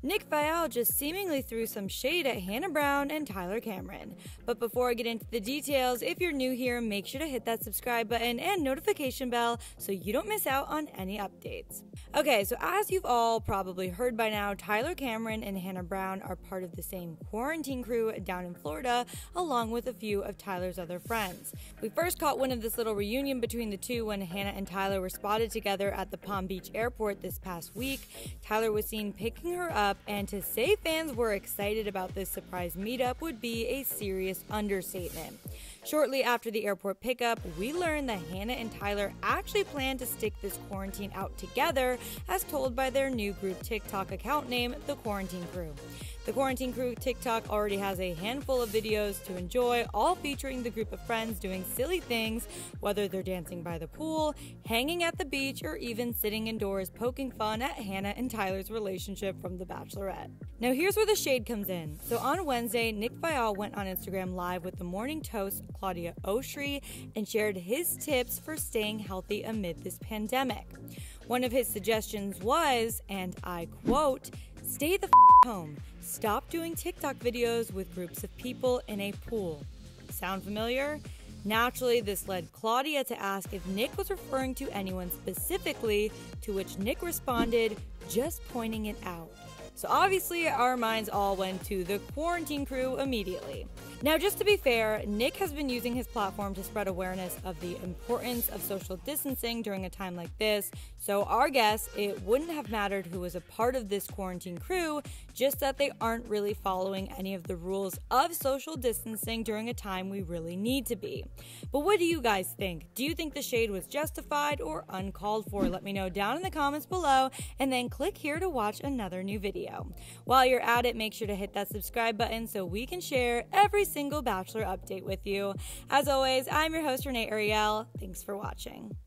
Nick Viall just seemingly threw some shade at Hannah Brown and Tyler Cameron. But before I get into the details, if you're new here, make sure to hit that subscribe button and notification bell so you don't miss out on any updates. Okay, so as you've all probably heard by now, Tyler Cameron and Hannah Brown are part of the same quarantine crew down in Florida, along with a few of Tyler's other friends. We first caught wind of this little reunion between the two when Hannah and Tyler were spotted together at the Palm Beach airport this past week. Tyler was seen picking her up, and to say fans were excited about this surprise meetup would be a serious understatement. Shortly after the airport pickup, we learned that Hannah and Tyler actually plan to stick this quarantine out together, as told by their new group TikTok account name, The Quarantine Crew. The Quarantine Crew TikTok already has a handful of videos to enjoy, all featuring the group of friends doing silly things, whether they're dancing by the pool, hanging at the beach, or even sitting indoors poking fun at Hannah and Tyler's relationship from The Bachelorette. Now here's where the shade comes in. So on Wednesday, Nick Viall went on Instagram Live with the morning toast Claudia Oshry and shared his tips for staying healthy amid this pandemic. One of his suggestions was, and I quote, "Stay the home. Stop doing TikTok videos with groups of people in a pool." Sound familiar? Naturally, this led Claudia to ask if Nick was referring to anyone specifically, to which Nick responded, "Just pointing it out." So obviously, our minds all went to the Quarantine Crew immediately. Now, just to be fair, Nick has been using his platform to spread awareness of the importance of social distancing during a time like this, so our guess, it wouldn't have mattered who was a part of this Quarantine Crew, just that they aren't really following any of the rules of social distancing during a time we really need to be. But what do you guys think? Do you think the shade was justified or uncalled for? Let me know down in the comments below, and then click here to watch another new video. While you're at it, make sure to hit that subscribe button so we can share every single Bachelor update with you. As always, I'm your host, Viall. Thanks for watching.